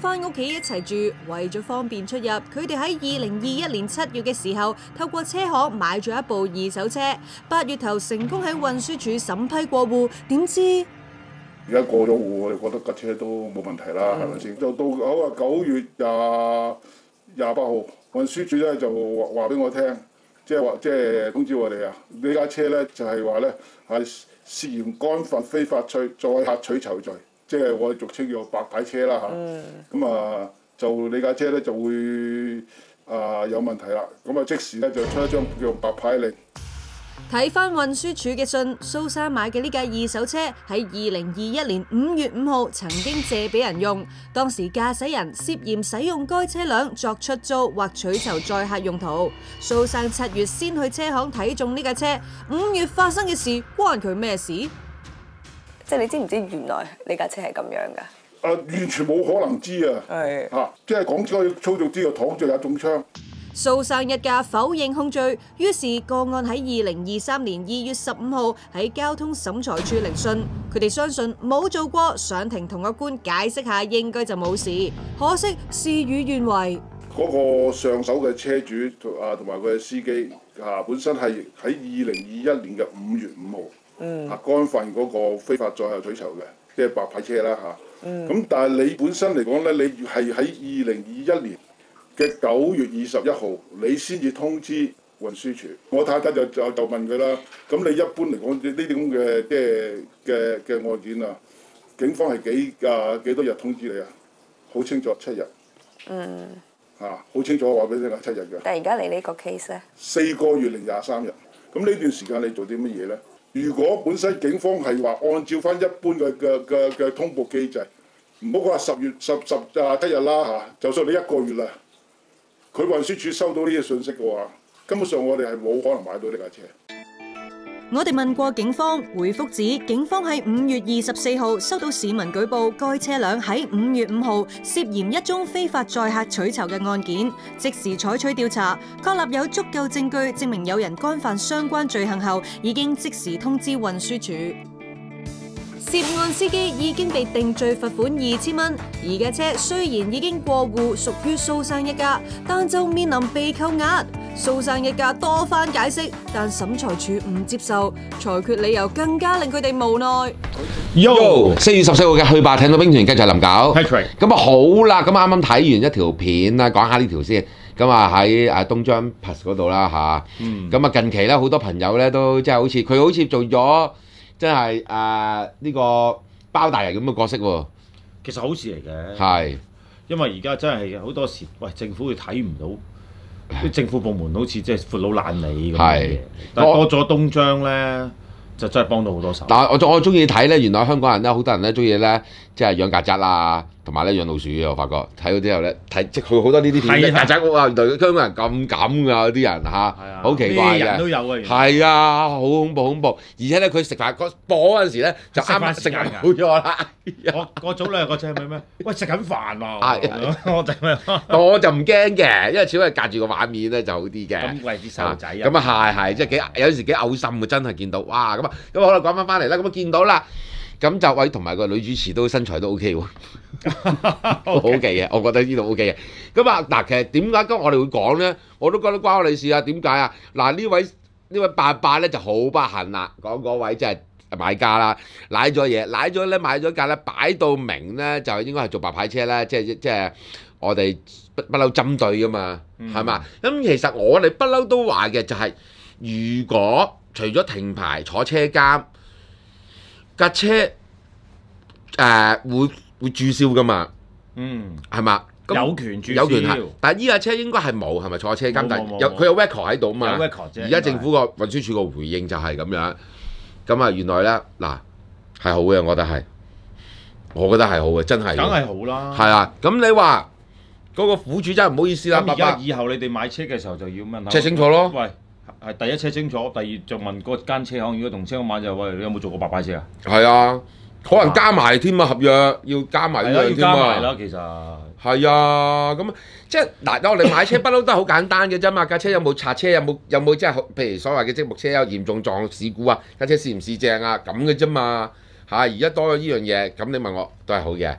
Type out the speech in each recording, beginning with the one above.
返屋企一齊住，為咗方便出入，佢哋喺2021年7月嘅時候，透過車行買咗一部二手車，8月頭成功喺運輸署審批過戶，點知？ 而家過咗戶，我哋覺得架車都冇問題啦，係咪先？就到9月28號，運輸署咧就話俾我聽，即係通知我哋啊，呢架車咧就係話咧係涉嫌干犯非法載客取酬罪，即係我哋俗稱叫白牌車啦嚇。咁就呢架車咧就會有問題啦。咁即時咧就出一張叫白牌令。 睇返運輸署嘅信，蘇生買嘅呢架二手車喺2021年5月5號曾經借俾人用，當時駕駛人涉嫌使用該車輛作出租或取酬載客用途。蘇生7月先去車行睇中呢架車，5月發生嘅事關佢咩事？ 即係你知唔知原來呢架車係咁樣㗎？ 完全冇可能知啊！係即係講咗操縱之後躺著也中槍。 蘇生一家否認控罪，於是個案喺2023年2月15號喺交通審裁處聆訊。佢哋相信冇做過，上庭同個官解釋下，應該就冇事。可惜事與願違。 嗰個上手嘅車主同埋佢嘅司機本身係喺2021年嘅5月5號干犯嗰個非法載客取酬嘅，即係白牌車啦咁但係你本身嚟講咧，你係喺2021年嘅9月21號，你先至通知運輸署。我太太就問佢啦，咁你一般嚟講呢啲咁嘅嘅案件啊，警方係幾多日通知你啊？好清楚7日。好清楚話俾你聽7日嘅。 但係而家你呢個 case 咧 ，4個月零23日。咁呢段時間你做啲乜嘢咧？如果本身警方係話按照翻一般嘅通報機制，唔好講話10月17日啦就算你1個月啦。佢運輸署收到呢啲信息嘅話，根本上我哋係冇可能買到呢架車。 我哋問過警方，回覆指警方喺5月24號收到市民舉報，該車輛喺5月5號涉嫌一宗非法載客取酬嘅案件，即時採取調查，確立有足夠證據證明有人干犯相關罪行後，已經即時通知運輸署。涉案司機已經被定罪罰款2000蚊，而架車雖然已經過戶屬於蘇生一家，但就面臨被扣押。蘇生一家多番解釋，但審裁處唔接受，裁決理由更加令佢哋無奈。 4月14號嘅去吧艇到兵團繼續臨搞。咁好啦，咁啱啱睇完一條片啦，講下呢條先。咁喺東張 Plus 嗰度啦咁近期咧好多朋友咧都即係好似佢好似做咗。真係呢個包大人咁嘅角色喎， 其實好事嚟嘅。 係，因為而家真係好多時，喂政府佢睇唔到，啲政府部門好似即係闊佬懶理咁嘅嘢。但係多咗東張咧，就真係幫到好多手。 但係我中意睇咧，原來香港人咧好多人咧中意咧，即係養曱甴啊，同埋咧養老鼠嘅。我發覺睇到之後咧，即係佢好多呢啲片，曱甴屋啊，原來香港人咁㗎啲人好奇怪嘅。 人都有嘅。 係啊，好恐怖！而且咧，佢食飯播嗰陣時咧，就啱啱食緊好咗啦。 我早兩日個仔係咪咩？喂，食緊飯喎！ 我就唔驚嘅，因為始終係隔住個畫面咧就好啲嘅。 咁為啲細路仔啊。 咁係，即係有時幾嘔心嘅，真係見到哇！咁好啦，講翻嚟啦，咁見到啦。咁就喂，同埋個女主持都身材都 OK 喎，OK 嘅，我覺得呢度 OK 嘅。咁嗱，其實點解今日我哋會講咧？我都覺得關我哋事啊。點解啊？嗱，呢位伯伯咧就好不幸啦，講嗰位即係買家啦，賴咗咧買咗架咧擺到明咧，就應該係做白牌車啦，即係我哋不嬲針對噶嘛，係嘛？咁其實我哋不嬲都話嘅就係，如果除咗停牌坐車監。架車會註銷噶嘛？係嘛？ 有權註銷。 有權係，但係依架車應該係冇，係咪坐車監？但係佢有 record 喺度嘛？ 有 record 啫。 而家政府個運輸署個回應就係咁樣。咁原來咧嗱係好嘅，我覺得係好嘅，真係。 梗係好啦。 係啊，咁你話嗰個苦主真係唔好意思啦。 咁而家以後你哋買車嘅時候就要問下。 check清楚咯。 喂。係第一車清楚，第二就問嗰間車行，如果同車行買就喂，你有冇做過白牌車啊？ 係啊，可能加埋添啊，合約要加埋呢樣添啊。 加埋啦，其實係啊，咁即係嗱，我哋買車不嬲都係好簡單嘅啫嘛。架車有冇拆車，有冇即係譬如所謂嘅積木車有嚴重撞事故啊，架車試唔試正啊咁嘅啫嘛嚇。而家多咗呢樣嘢，咁你問我都係好嘅。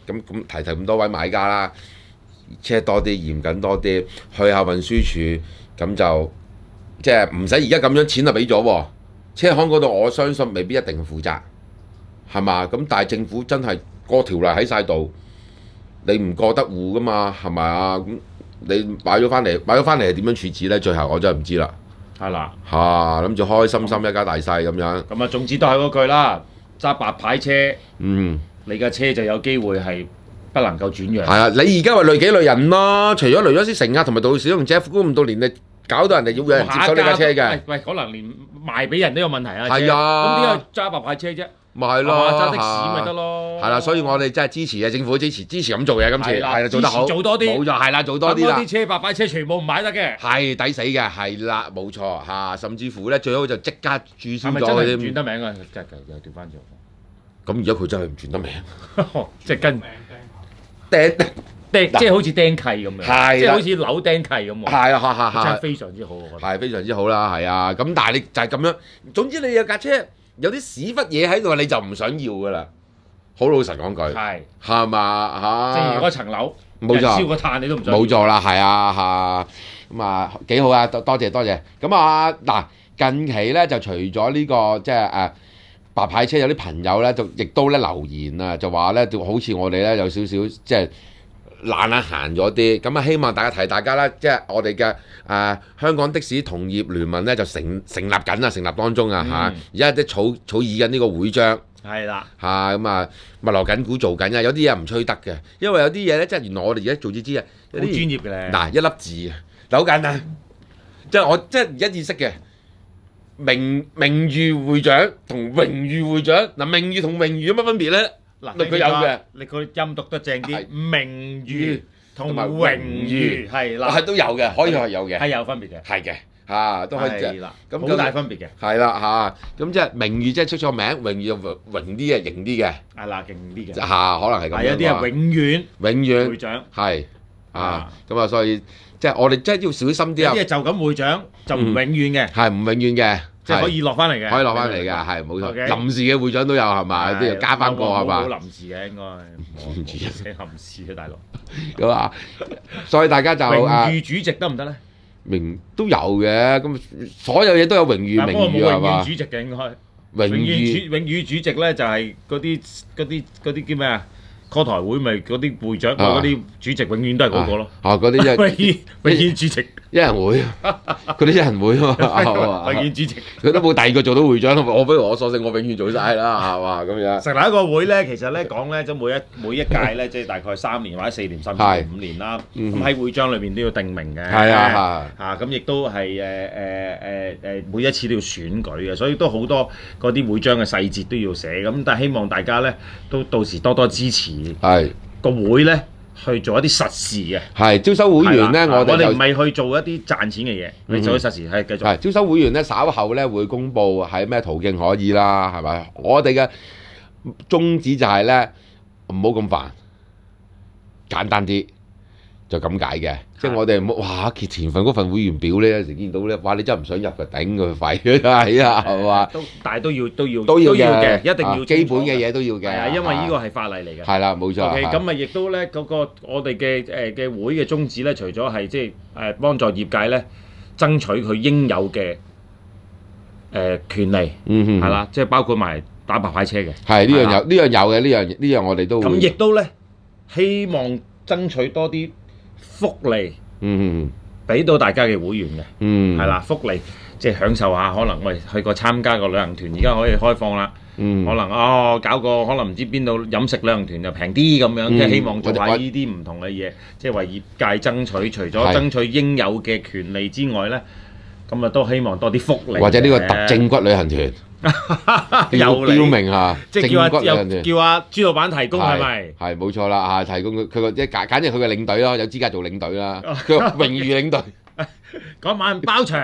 咁提咁多位買家啦，車多啲，嚴謹多啲，去下運輸署，咁就即係唔使而家咁樣錢就俾咗喎。車行嗰度我相信未必一定負責，係嘛？咁但係政府真係個條例喺晒度，你唔過得戶噶嘛，係咪啊？咁你買咗翻嚟係點樣處置呢？最後我真係唔知啦。 係啦， 諗住開開心心一家大細咁樣。 咁啊，總之都係嗰句啦，揸白牌車， 嗯， 你架車就有機會係不能夠轉讓。 係啊，你而家話累己累人咯，除咗累咗啲乘客同埋道路使用者，估唔到連你搞到人哋要有人接手呢架車嘅。 喂，可能連賣俾人都有問題啊。 係啊， 咁點解揸白牌車啫？ 咪係咯， 揸的士咪得咯。 係啦，所以我哋真係支持嘅，政府支持咁做嘅，今次係啦，做得好， 做多啲， 冇錯，係啦，做多啲啦。 啲車白牌車全部唔買得嘅， 係抵死嘅，係啦，冇錯嚇，甚至乎咧最好就即刻註銷咗係咪真係嗰啲。 唔轉得名啊？真係又調翻轉。 咁而家佢真係唔轉得名， 即係跟釘即係好似釘契咁樣， 係即係好似樓釘契咁喎。 係啊， 真係非常之好，我覺得。 係非常之好啦，係啊。咁但係你就係咁樣，總之你有架車有啲屎忽嘢喺度，你就唔想要噶啦。好老實講句，係嘛嚇？ 正如嗰層樓， 冇錯， 燒個炭你都唔想要。 冇錯啦，係啊嚇。咁啊幾好啊，多謝。咁啊嗱，近期咧就除咗呢個即係白牌車，有啲朋友咧就亦都咧留言啊，就話咧好似我哋咧有少少即係懶閒咗啲，咁啊希望大家啦，即係我哋嘅香港的士同業聯盟咧就成立緊啊，成立當中啊嚇，而家啲草擬緊呢個會章， 係啦嚇咁啊密鑼緊鼓做緊啊，有啲嘢唔吹得嘅，因為有啲嘢咧即係原來我哋而家做知啊， 好專業嘅咧， 嗱一粒字啊，嗱好簡單，即係我即係而家意識嘅。名譽會長同榮譽會長，嗱名譽同榮譽有乜分別咧？ 嗱， 佢有嘅， 你個音讀得正啲，名譽同埋榮譽係啦， 係都有嘅，可以係有嘅， 係有分別嘅， 係嘅嚇，都可以嘅， 咁好大分別嘅， 係啦嚇，咁即係名譽即係出咗名，榮譽就榮啲嘅，型啲嘅， 係啦，勁啲嘅， 嚇可能係咁樣。 係有啲係永遠會長， 係咁啊，所以即係我哋真係要小心啲啊！ 有啲係就咁會長就唔永遠嘅， 係唔永遠嘅。 即係可以落翻嚟嘅， 可以落翻嚟嘅，係冇錯。臨時嘅會長都有係嘛？都要加翻個係嘛？ 冇臨時嘅應該，唔知寫臨時嘅大佬。 咁啊，所以大家就榮譽主席得唔得咧？ 都有嘅，咁所有嘢都有榮譽名譽係嘛？ 榮譽主席嘅應該。榮譽主席咧就係嗰啲叫咩啊？call 台會咪嗰啲會長嗰啲主席永遠都係嗰個咯。 嗰啲永遠主席。 一人會，嗰啲一人會啊嘛， 永遠主席， 佢都冇第二個做到會長，我不如我索性我永遠做晒啦，係嘛咁樣。 成立一個會咧，其實咧講咧，即每一屆咧，即係大概3年或者4年甚至5年啦。咁喺會章裏邊都要定明嘅。係咁亦都係每一次都要選舉嘅，所以都好多嗰啲會章嘅細節都要寫。咁但係希望大家咧都到時多多支持。係個會咧。去做一啲實事嘅， 係招收會員咧，我哋唔係去做一啲賺錢嘅嘢，你做啲實事係繼續。 係招收會員咧，稍後咧會公佈喺咩途徑可以啦，係咪？我哋嘅宗旨就係咧，唔好咁煩，簡單啲。就咁解嘅，即係我哋唔好哇！前份嗰份會員表咧，有時見到咧，哇！你真係唔想入嘅，頂佢肺係啊，係嘛？ 但係都要嘅，一定要基本嘅嘢都要嘅。 係啊，因為呢個係法例嚟嘅。 係啦，冇錯。 OK，咁啊，亦都咧嗰個我哋嘅會嘅宗旨咧，除咗係即係幫助業界咧爭取佢應有嘅權利，係啦，即係包括埋打白牌車嘅。係呢樣有嘅，呢樣我哋都咁亦都咧希望爭取多啲福利，俾到大家嘅會員嘅，係啦，福利即係享受下，可能喂去過參加個旅行團，而家可以開放啦，可能搞個可能唔知邊度飲食旅行團就平啲咁樣，即係希望做下呢啲唔同嘅嘢，即係為業界爭取，除咗爭取應有嘅權利之外咧，咁啊都希望多啲福利， 或者呢個特正骨旅行團。標明嚇， 即係叫阿朱老闆提供係咪？係冇錯啦嚇，提供佢個即係簡直佢嘅領隊咯，有資格做領隊啦，佢榮譽領隊。 嗰晚包場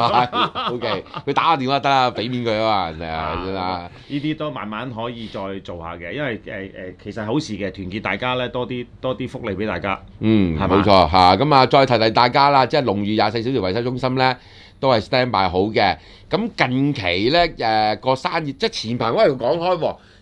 ，OK， 佢打個電話得啦，俾面佢啊嘛，係啊， 呢啲都慢慢可以再做下嘅，因為其實好事嘅，團結大家咧，多啲福利俾大家。 冇錯嚇，咁啊再提大家啦，即係龍譽24小時維修中心咧。都係 stand by 好嘅，咁近期咧個生意即係前排我係講開喎，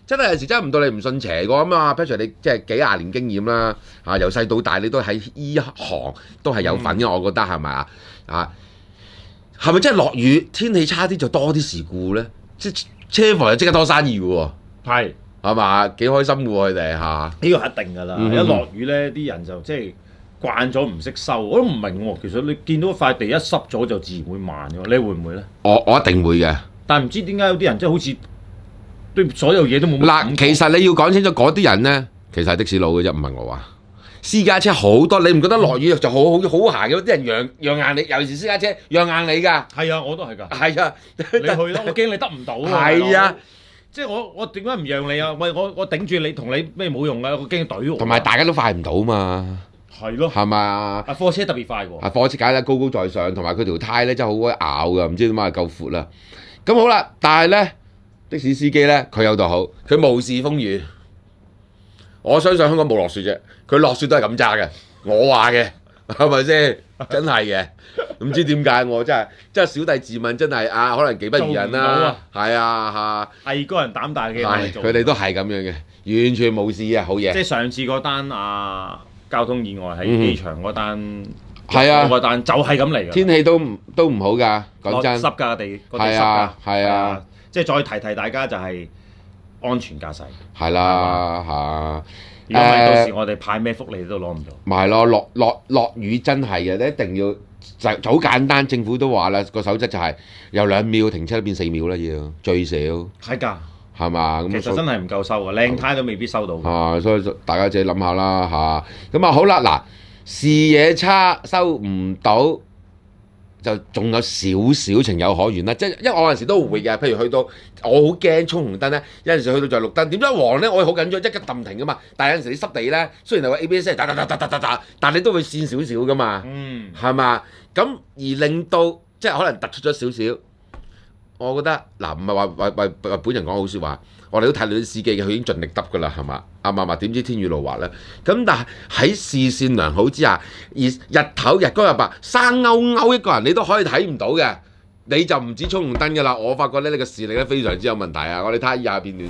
真係有時真係唔到你唔信邪個咁啊 Patrick 你即係幾廿年經驗啦，由細到大你都喺依行都係有份嘅，我覺得係咪啊？係咪真係落雨天氣差啲就多啲事故咧？即係車房又即刻多生意嘅喎，係嘛？幾開心嘅喎佢哋嚇。 呢個一定㗎啦，一落雨咧啲人就即係慣咗唔識收，我都唔明喎。其實你見到塊地一濕咗就自然會慢嘅，你會唔會咧？ 我一定會嘅， 但係唔知點解有啲人即係好似對所有嘢都冇乜感覺。 嗱，其實你要講清楚嗰啲人咧，其實係的士佬嘅啫，唔係我話。私家車好多，你唔覺得落雨就好行嘅？啲人讓硬你，尤其是私家車讓硬你㗎。 係啊，我都係㗎。 係啊， 你去啦，我驚你得唔到啊。 係啊， 即係我點解唔讓你啊？喂，我頂住你同你咩冇用啊？我驚懟我。 同埋大家都快唔到嘛。 係咯。 係咪啊？ 貨車特別快喎。 貨車梗係高高在上，同埋佢條胎咧真係好鬼咬㗎，唔知點解夠闊啦。咁好啦，但係咧的士司機咧佢有度好，佢無視風雨。我相信香港冇落雪啫，佢落雪都係咁揸嘅。我話嘅係咪先？真係嘅，唔知點解我真係小弟自問真係可能技不如人啦。係啊嚇， 係個人膽大嘅， 佢哋都係咁樣嘅，完全冇事啊，好嘢。 即係上次嗰單交通意外喺機場嗰單， 係啊， 嗰單就係咁嚟嘅。 天氣都唔好㗎，講真。 濕㗎地，個地濕㗎。係啊，即係再提大家就係安全駕駛。係啦嚇。 如果唔係到時我哋派咩福利都攞唔到。 咪係咯，落雨真係嘅，你一定要就好簡單。政府都話啦，個守則就係由2秒停車變4秒啦，要最少。 係㗎。 係嘛？ 其實真係唔夠收㗎，靚胎都未必收到。 所以大家自己諗下啦嚇。咁好啦，嗱，視野差收唔到，就仲有少少情有可原啦。即係因為我有陣時都會嘅，譬如去到我好驚衝紅燈咧，有陣時去到就係綠燈，點解黃咧？我好緊張，一撳停噶嘛。但係有陣時你濕地咧，雖然係個 ABS 係打，但係你都會跣少少噶嘛。係嘛？咁而令到即係可能突出咗少少。我覺得嗱，唔係話為本人講好説話，我哋都睇到啲司機嘅，佢已經盡力得㗎啦，係嘛？啱唔啱？點知天雨路滑咧？咁但係喺視線良好之下，而日頭日光日白，生勾一個人你都可以睇唔到嘅，你就唔止衝紅燈㗎啦。我發覺咧，你個視力咧非常之有問題啊！我哋睇下以下片段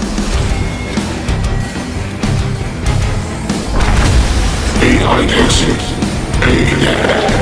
先。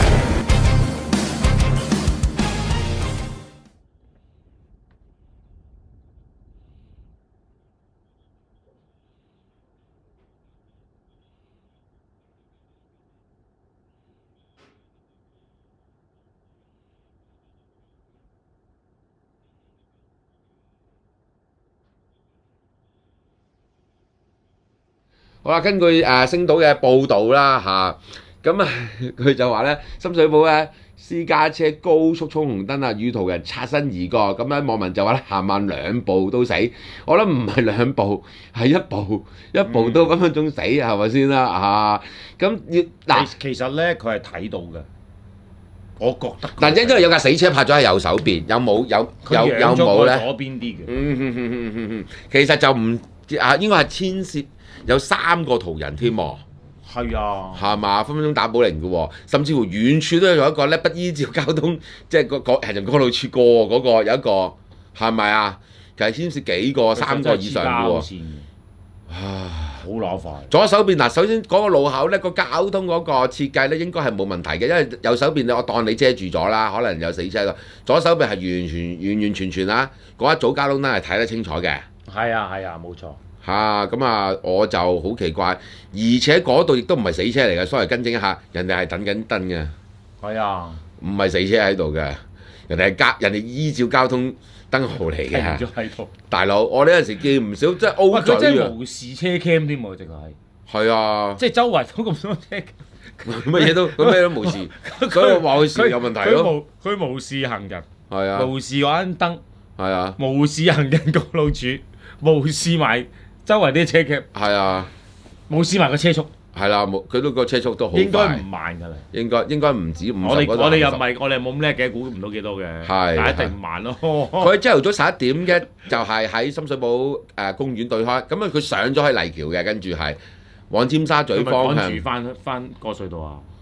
好啦，根據星島嘅報導啦咁佢就話咧，深水埗咧私家車高速衝紅燈與途人擦身而過，咁咧網民就話咧行慢2步都死，我諗唔係2步，係一步都分分鐘死，係咪先啦咁其實咧佢係睇到嘅，我覺得。 但因為有架死車拍咗喺右手邊，有冇咧？ 左邊啲嘅。 其實就唔應該係牽涉。有3個途人添喎， 係啊， 係嘛？分分鐘打保齡嘅喎，甚至乎遠處都有一個咧不依照交通，即係個行人過路處過嗰個有一個，係咪啊？其實牽涉幾個3個以上嘅喎， 好攞快。 左手邊嗱，首先嗰個路口咧個交通嗰個設計咧應該係冇問題嘅，因為右手邊我當你遮住咗啦，可能有死車㗎，左手邊係完全啦，嗰一組交通燈係睇得清楚嘅。 係啊，冇錯。 我就好奇怪，而且嗰度亦都唔係死車嚟嘅，所以更正一下，人哋係等緊燈嘅。 係啊， 唔係死車喺度嘅，人哋依照交通燈號嚟嘅。 停咗喺度。大佬，我呢陣時見唔少，即係 O 嘴啊！ 佢真係無視車 cam 添喎，直頭係。 係啊。 即係周圍都咁多車。 乜嘢都無視，所以我話佢視有問題咯。 佢無視行人。 係啊。 無視嗰間燈。 係啊。無視行人過路處，無視埋周圍啲車 cam。係啊。無視埋個車速。係啦，佢都個車速都好快。應該唔慢㗎啦。應該唔止50。我哋又唔係，我哋冇咁叻嘅，估唔到幾多嘅。係。但係一定唔慢咯。佢朝頭早11點嘅，就係喺深水埗公園對開。咁佢上咗去麗橋嘅，跟住係往尖沙咀方向。趕住翻個隧道啊！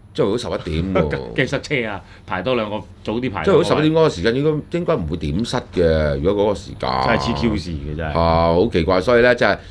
朝頭早11點喎， 幾塞車啊！排多2個，早啲排。 朝頭早11點嗰個時間應該唔會點塞嘅，如果嗰個時間。 真係黐 Q 事嘅真係。 好奇怪，所以咧即係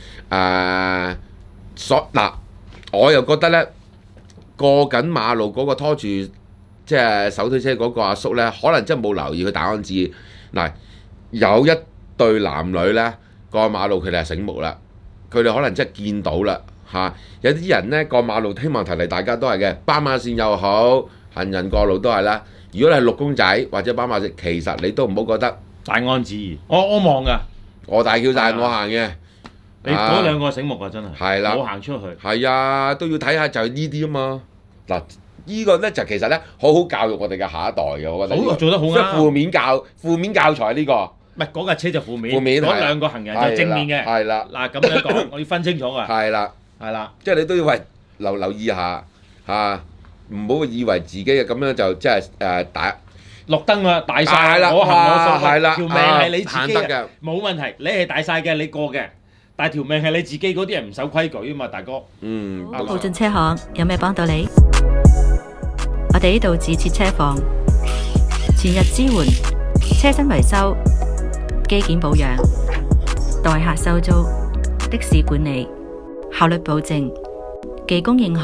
嗱，我又覺得咧過緊馬路嗰個拖住即係手推車嗰個阿叔咧，可能真係冇留意佢大安旨。嗱，有一對男女咧過馬路，佢哋係醒目啦，佢哋可能真係見到啦。有啲人呢過馬路，希望提提大家都係嘅，斑馬線又好，行人過路都係啦。如果你係綠公仔或者斑馬線，其實你都唔好覺得大安旨意，我望㗎， 我大叫晒我行嘅。 你嗰2個醒目啊，真係。 係啦， 我行出去。 係啊，都要睇下就係呢啲啊嘛。嗱，呢個呢就其實呢好好教育我哋嘅下一代嘅，我覺得。 好，做得好啱。 即係負面教材呢個。 唔係嗰架車就負面， 嗰 2個行人就正面嘅。 係啦。 嗱咁樣講，我要分清楚㗎。 係啦。 係啦， 即係你都要留意下唔好以為自己嘅咁樣就即係大綠燈啊，大晒啦， 我行我素， 係啦， 條命係你自己嘅， 冇問題，你係大晒嘅，你過嘅，但係條命係你自己，嗰啲人唔守規矩啊嘛，大哥。 浩進車行有咩幫到你？我哋呢度自設車房，全日支援車身維修、機件保養、代客收租、的士管理。效率保證，技工認可。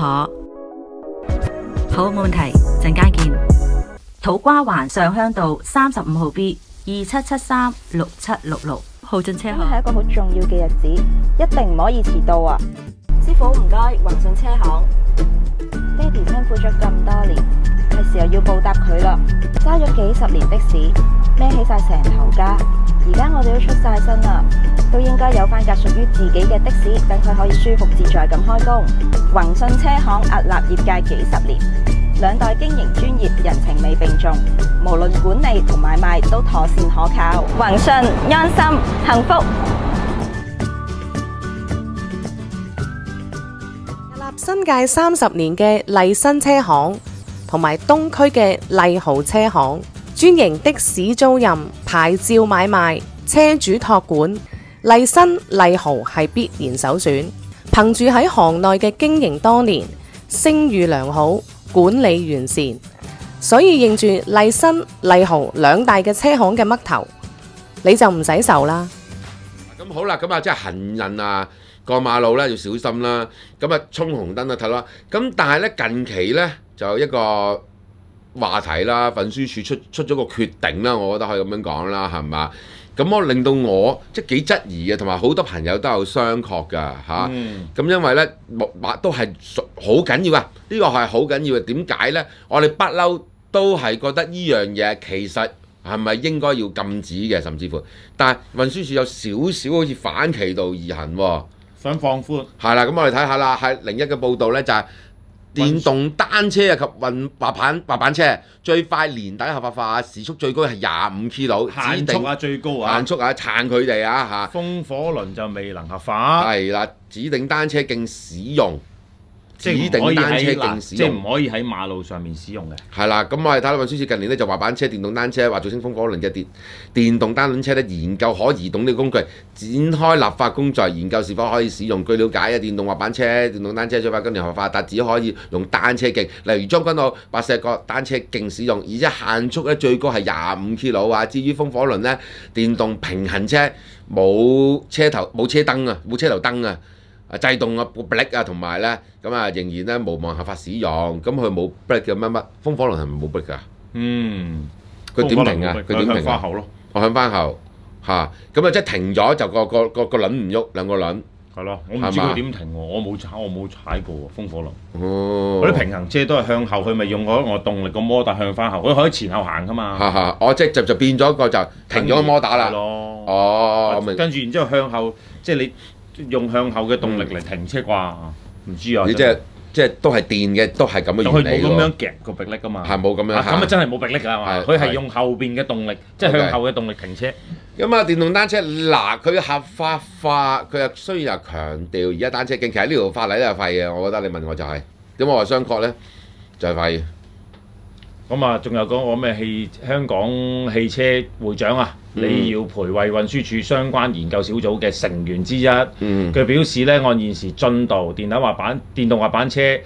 好，冇問題，陣間見。土瓜灣上鄉道35號 B 27736766，浩進車行。 係一個好重要嘅日子，一定唔可以遲到啊！師傅唔該，宏信車行。爹哋辛苦咗咁多年，係時候要報答佢啦。揸咗幾十年的士，孭起晒成頭家，而家我哋都出晒身啦，都應該有翻架屬於自己嘅的士，等佢可以舒服自在咁開工。宏信車行屹立業界幾十年，2代經營專業，人情味並重，無論管理同買賣都妥善可靠。宏信安心幸福。 新界30年嘅麗新車行同埋東區嘅麗豪車行，專營的士租賃、牌照買賣、車主託管，麗新、麗豪係必然首選。憑住喺行內嘅經營多年，聲譽良好，管理完善，所以認住麗新、麗豪2大嘅車行嘅嘜頭，你就唔使愁啦。 咁好啦，咁啊即係行人啊過馬路咧要小心啦，咁啊衝紅燈啊睇啦，咁但係咧近期咧就有一個話題啦，運輸署出咗個決定啦，我覺得可以咁樣講啦，係嘛？咁我令到我即係幾質疑嘅，同埋好多朋友都有商榷㗎嚇。咁因為咧都係好緊要啊，呢個係好緊要嘅。點解咧？我哋不嬲都係覺得呢樣嘢其實係咪應該要禁止嘅，甚至乎，但係運輸署有少少好似反其道而行喎。 想放寬係啦，咁我哋睇下啦，係另一個報道咧就係電動單車及滑板車最快年底合法化，時速最高係25 km， 限速啊最高啊， 限速啊撐佢哋啊嚇。 風火輪就未能合法。 係啦，指定單車徑使用。 即係唔可以喺即係唔可以喺馬路上面使用嘅。 係啦，咁我哋睇到運輸署近年咧就滑板車、電動單車或造成風火輪嘅電動單輪車咧研究可移動呢個工具，展開立法工作，研究是否可以使用。據了解啊，電動滑板車、電動單車最快今年合法，但只可以用單車徑，例如將軍澳、白石角單車徑使用，而且限速咧最高係25 km 啊。至於風火輪咧，電動平衡車冇車頭冇車燈啊，冇車頭燈啊。制動啊 brake 啊，同埋咧咁啊，仍然咧無望合法使用。咁佢冇 brake 嘅乜風火輪係咪冇 brake 㗎？佢點停啊？佢點停啊？ 向翻後咯。 我向翻後嚇，咁啊即係停咗就個輪唔喐，兩個輪。 係咯，我唔知佢點停喎，我冇踩過喎風火輪。 哦。 嗰啲平衡車都係向後，佢咪用嗰個動力個摩打向翻後，佢可以前後行㗎嘛。 我即係就變咗個就停咗個摩打啦。 哦。跟住然之後向後，即係你。用向後嘅動力嚟停車啩？唔知啊！ 你即係都係電嘅，都係咁嘅原理喎。 佢冇咁樣夾個迫力噶嘛？ 係冇咁樣。 咁啊真係冇迫力㗎嘛？佢係用後邊嘅動力，即係向後嘅動力停車。 咁啊，電動單車嗱，佢合法化，佢又雖然又強調而家單車徑，其實呢條法例都係廢嘅。我覺得你問我就係點，我話商榷咧就係廢。 咁啊，仲有嗰個咩香港汽車會長啊，李耀培為運輸署相關研究小組嘅成員之一。佢表示咧，按現時進度，電動滑板車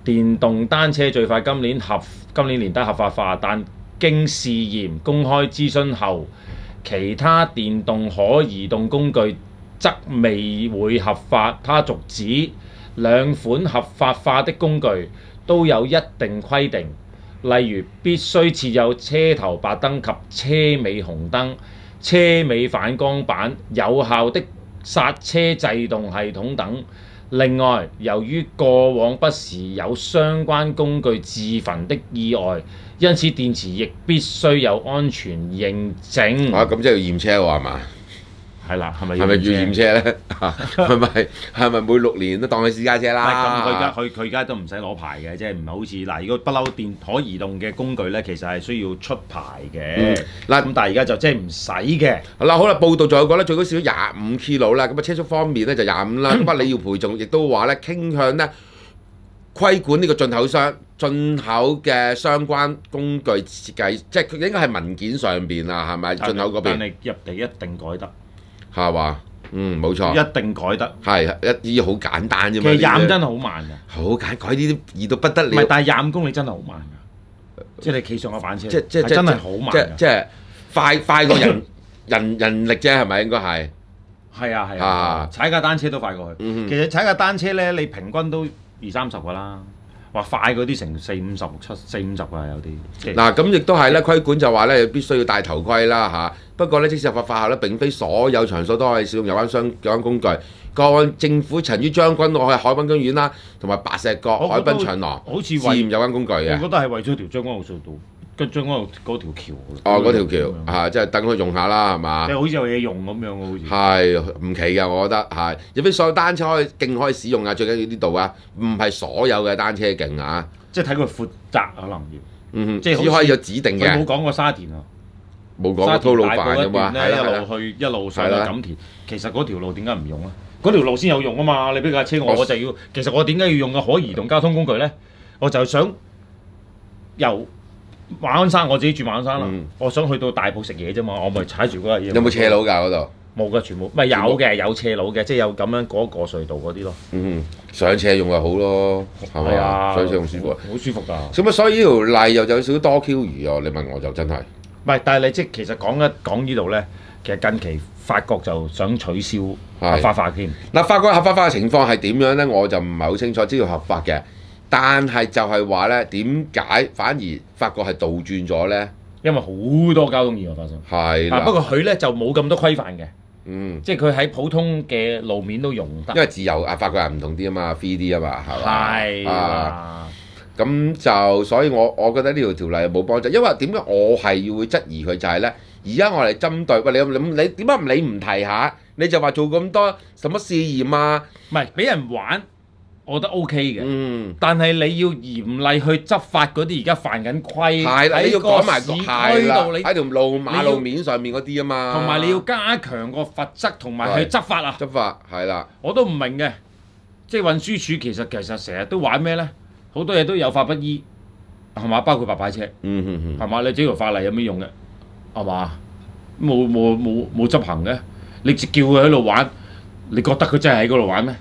電動單車最快今年年底合法化，但經試驗公開諮詢後，其他電動可移動工具則未會合法。他續指兩款合法化的工具都有一定規定，例如必須設有車頭白燈及車尾紅燈、車尾反光板、有效的剎車制動系統等。另外，由於過往不時有相關工具自焚的意外，因此電池亦必須有安全認證。 咁即係要驗車喎，係嘛？ 係啦，係咪要驗車咧？係咪每6年都當佢私家車啦？ 咁佢而家都唔使攞牌嘅，即係唔係好似嗱？如果不嬲可移動嘅工具咧，其實係需要出牌嘅。咁但係而家就即係唔使嘅。 好啦，報道仲有講咧，最高少25 kg 啦。咁出方面咧就25啦。咁你要賠仲亦都話咧傾向咧規管呢個進口商進口嘅相關工具設計，即係佢應該係文件上邊啊，係咪進口嗰邊？ 但係入地一定改得。 係嘛？冇錯， 一定改得。 係一啲好簡單啫嘛。 其實25真係好慢㗎。 好簡改呢啲易到不得了。 唔係，但係25公里真係好慢㗎。即係你企上個板車，即係真係好慢㗎。 即係快過人力啫，係咪應該係？ 係啊。踩架單車都快過去。其實踩架單車咧，你平均都20-30㗎啦。話快嗰啲成40-50、40-50㗎有啲。 嗱咁亦都係咧，規管就話咧必須要戴頭盔啦嚇。不過咧，即使合法化後咧，並非所有場所都可以使用有關工具。個案政府曾於將軍澳海濱公園啦，同埋白石角海濱長廊試驗有關工具嘅。 我覺得係為咗條將軍澳隧道，跟將軍澳嗰條橋。 嗰條橋即係等佢用下啦，係嘛？ 即係好似有嘢用咁樣喎，好似。 係唔奇嘅，我覺得係。有啲所有單車徑可以使用啊，最緊要呢度啊，唔係所有嘅單車徑啊。 即係睇佢闊窄可能要。 即係只可以有指定嘅。 佢冇講過沙田啊。 冇講過吐露飯㗎嘛， 一路上去錦田，其實嗰條路點解唔用啊？嗰條路先有用啊嘛！你俾架車我就要，其實我點解要用個可移動交通工具咧？我就想由馬鞍山，我自己住馬鞍山啦，我想去到大埔食嘢啫嘛，我咪踩住嗰架嘢。 有冇斜路㗎嗰度？ 冇㗎，全部咪有嘅，有斜路嘅，即係有咁樣過隧道嗰啲咯。 上斜用就好咯，係咪啊？上斜用舒服， 好舒服㗎。 咁所以呢條例又有少少多 Q 餘啊！你問我就真係。 唔係，但係你即係其實講呢度咧，其實近期法國就想取消合法化添。 嗱，法國合法化嘅情況係點樣咧？我就唔係好清楚，知道合法嘅，但係就係話咧，點解反而法國係倒轉咗咧？ 因為好多交通意外發生。 係啦。 不過佢咧就冇咁多規範嘅。即係佢喺普通嘅路面都用得。 因為自由法國人唔同啲啊嘛 ，free 啲啊嘛，係嘛？ 係啊。 咁就所以我覺得呢條例冇幫助，因為點解我係要會質疑佢就係咧？而家我哋針對喂你點解唔提下？你就話做咁多什麼試驗啊？ 唔係俾人玩，我覺得 OK 嘅。但係你要嚴厲去執法嗰啲而家犯緊規， 係啦，你要講埋市區度，你喺條馬路面上面嗰啲啊嘛。 同埋你要加強個罰則，同埋去執法啊！ 執法係啦， 我都唔明嘅，即係運輸署其實成日都玩咩咧？好多嘢都有法不依，係嘛？包括白牌車，係嘛？你這條法例有咩用嘅？係嘛？冇執行嘅，你叫佢喺度玩，你覺得佢真係喺嗰度玩咩？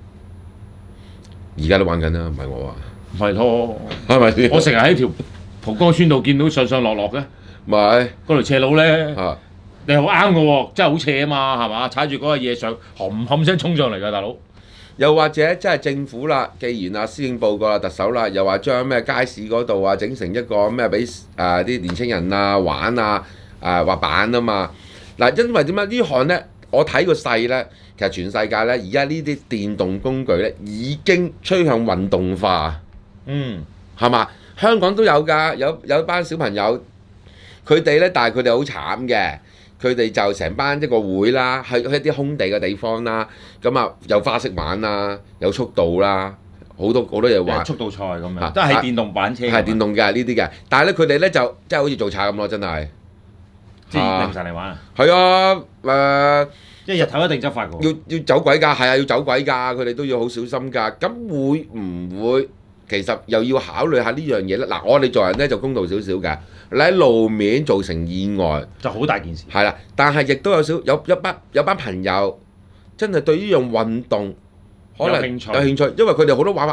而家都玩緊啦，唔係我話。 係咯， 係咪先？ 我成日喺條蒲崗村度見到上上落落嘅， 咪嗰條斜路咧，你好啱嘅喎，真係好斜啊嘛，係嘛？踩住嗰個嘢上，冚聲衝上嚟㗎，大佬。 又或者即係政府啦，既然施政報告啦，特首啦，又話將咩街市嗰度啊整成一個咩俾啲年青人啊玩啊滑板啊嘛。嗱，因為點解呢項咧？我睇個勢咧，其實全世界咧而家呢啲電動工具咧已經趨向運動化。係嘛？香港都有㗎，有班小朋友，佢哋咧，但係佢哋好慘嘅。佢哋就成班一個會啦，去一啲空地嘅地方啦，咁啊有花式玩啦，有速度啦，好多嘢玩。 速度賽咁樣，都係電動板車。 係電動嘅呢啲嘅，但係咧佢哋咧就即係好似做賊咁咯，真係。 即係凌晨嚟玩啊？ 係啊， 即係日頭一定執法㗎。 要走鬼㗎，係啊，要走鬼㗎，佢哋都要好小心㗎。咁會唔會其實又要考慮下呢樣嘢咧？嗱，我哋做人咧就公道少少嘅。你喺路面造成意外就好大件事。 係啦，但係亦都有班朋友真係對呢樣運動可能有興趣，因為佢哋好多玩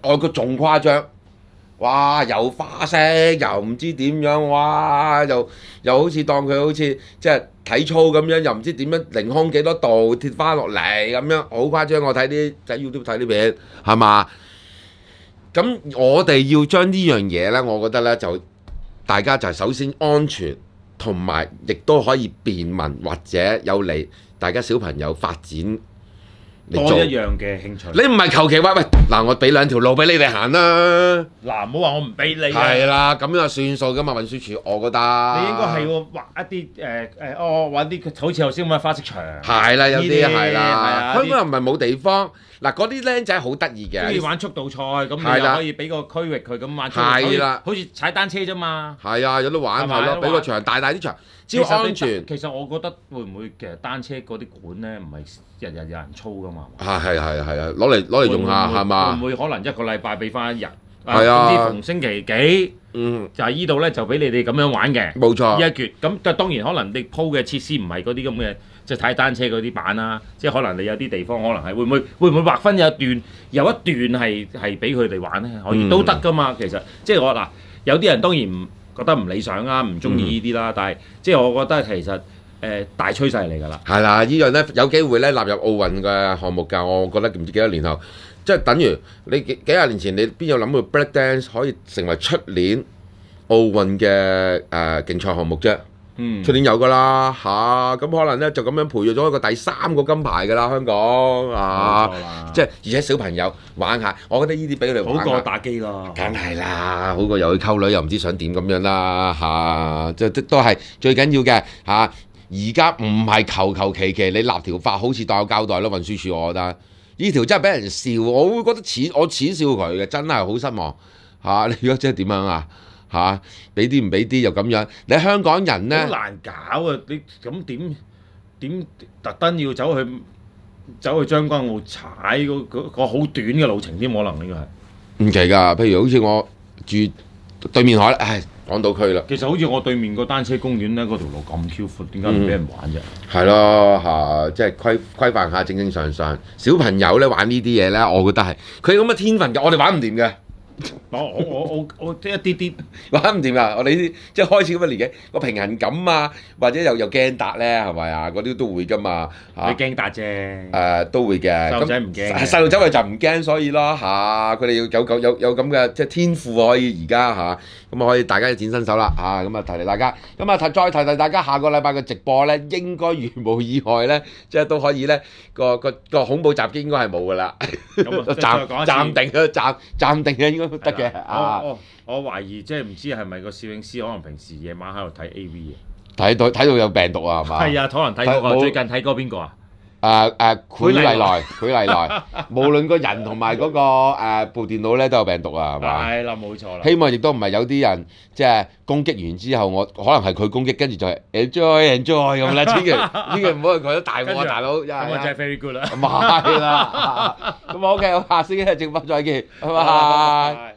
外國仲誇張，哇！又花式，又唔知點樣，哇！又好似當佢好似即係體操咁樣，又唔知點樣凌空幾多度跌翻落嚟咁樣，好誇張。我睇啲喺 YouTube 睇啲片，係嘛？咁我哋要將呢樣嘢呢，我覺得呢，就大家就首先安全，同埋亦都可以便民或者有利大家小朋友發展。 多一樣嘅興趣。 你唔係求其話喂嗱，我俾兩條路俾你哋行啦。 嗱，唔好話我唔俾你。 係啦，咁樣就算數噶嘛，運輸署，我覺得。 你應該係喎畫一啲畫啲好似頭先咁嘅花式牆。 係啦，有啲係啦。 啊香港又唔係冇地方。嗱，嗰啲僆仔好得意嘅。 中意玩速度賽，咁你又可以俾個區域佢咁玩速度賽。係啦，好似踩單車啫嘛。 係啊，有得玩係咯，俾個場大啲場，只要安全。 其實我覺得會唔會其實單車嗰啲館咧，唔係日日有人操噶嘛？ 係啊，攞嚟用下係嘛？ 會唔會可能一個禮拜俾翻一日？ 係啊， 總之逢星期幾，就係依度咧就俾你哋咁樣玩嘅。 冇錯。 呢一橛咁，當然可能你鋪嘅設施唔係嗰啲咁嘅，即係踩單車嗰啲板啦。即係可能你有啲地方可能係會唔會劃分有一段係俾佢哋玩咧？可以都得噶嘛。其實即係我嗱，有啲人當然唔覺得唔理想啦，唔中意呢啲啦。但係即係我覺得其實大趨勢嚟㗎啦。 係啦，呢樣咧有機會咧納入奧運嘅項目㗎。我覺得唔知幾多年後。即係等於你幾廿年前，你邊有諗過 break dance 可以成為出年奧運嘅競賽項目啫？出年有㗎啦嚇，咁可能咧就咁樣培育咗一個第3個金牌㗎啦，香港啊，即係而且小朋友玩下，我覺得呢啲俾佢哋玩好過打機咯， 梗係啦，好過又去溝女又唔知想點咁樣啦嚇，即係都係最緊要嘅嚇。而家唔係求其，你立條法好似當有交代咯，運輸署我覺得。呢條真係俾人笑，我會覺得我恥笑佢嘅，真係好失望嚇！你而家即係點樣啊嚇？俾啲唔俾啲又咁樣，你香港人咧好難搞啊！你咁點特登要走去將軍澳踩個好短嘅路程添，可能呢個係唔奇㗎。譬如好似我住對面海，唉，港島區啦。 其實好似我對面個單車公園咧，嗰條路咁 Q 闊，點解唔俾人玩啫？ 係咯嚇，即係規範下正常。小朋友咧玩呢啲嘢咧，我覺得係佢咁嘅天分嘅，我哋玩唔掂嘅。 我一啲玩唔掂㗎，我哋呢啲即係開始咁嘅年紀，個平衡感啊，或者又驚達咧，係咪啊？嗰啲都會㗎嘛嚇。 你驚達啫。 都會嘅。 細路仔唔驚。 細路仔就唔驚，所以咯嚇，佢哋要有咁嘅即係天賦可以而家嚇，咁啊可以大家展身手啦嚇，咁啊提大家，咁啊再提大家下個禮拜嘅直播咧，應該如無意外咧，即係都可以咧個恐怖襲擊應該係冇㗎啦。暫定嘅應該。得嘅我懷疑即係唔知係咪個攝影師可能平時夜晚喺度睇 AV 嘅，睇到有病毒啊係嘛？ 係啊，可能睇過最近睇過邊個啊？ 許麗來，無論個人同埋嗰個部電腦咧都有病毒啊係嘛？ 係啦，冇錯啦。 希望亦都唔係有啲人即係攻擊完之後，我可能係佢攻擊，跟住就係 enjoy 咁啦。千祈唔好去覺得大我大佬。 咁我真係 very good 啦。 咁係啦，咁 OK， 我下次嘅直播再見，拜拜。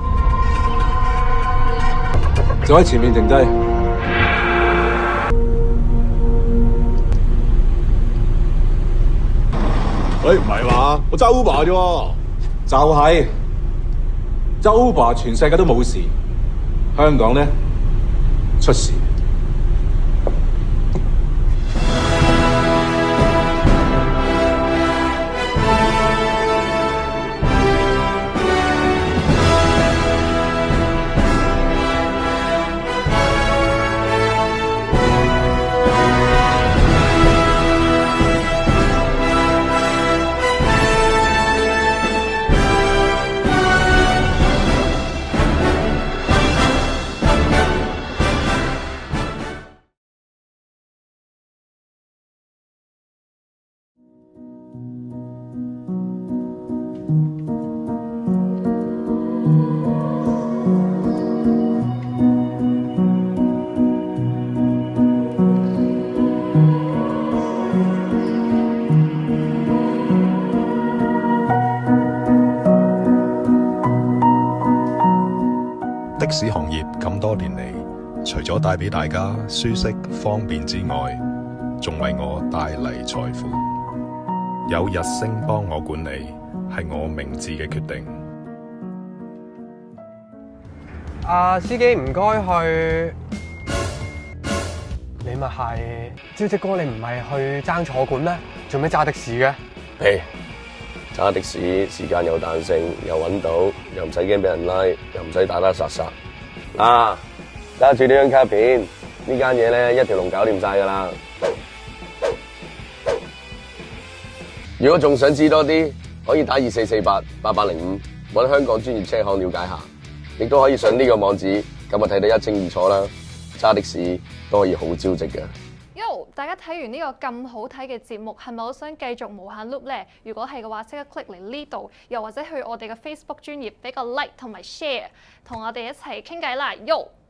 就喺前面停低。喂，唔係嘛？我揸 Uber 啫喎。就係揸 Uber，全世界都冇事，香港咧出事。 的士行業咁多年嚟，除咗帶俾大家舒適方便之外，仲為我帶嚟財富。有日升幫我管理，係我明智嘅決定。 司機唔該去，你咪係招積哥，你唔係去爭坐館咩？做咩揸的士嘅？ 嘿，揸的士時間有彈性，又揾到，又唔使驚俾人拉，又唔使打打殺殺。嗱，揸住呢張卡片，呢間嘢咧一條龍搞掂晒㗎啦。如果仲想知多啲，可以打24488805，揾香港專業車行了解下，亦都可以上呢個網址，咁啊睇得一清二楚啦。揸的士都可以好招積嘅。 Yo， 大家睇完呢個咁好睇嘅節目，係咪好想繼續無限 loop 呢？如果係嘅話，即刻 click 嚟呢度，又或者去我哋嘅 Facebook 專頁俾個 like 同埋 share， 同我哋一齊傾偈啦。Yo！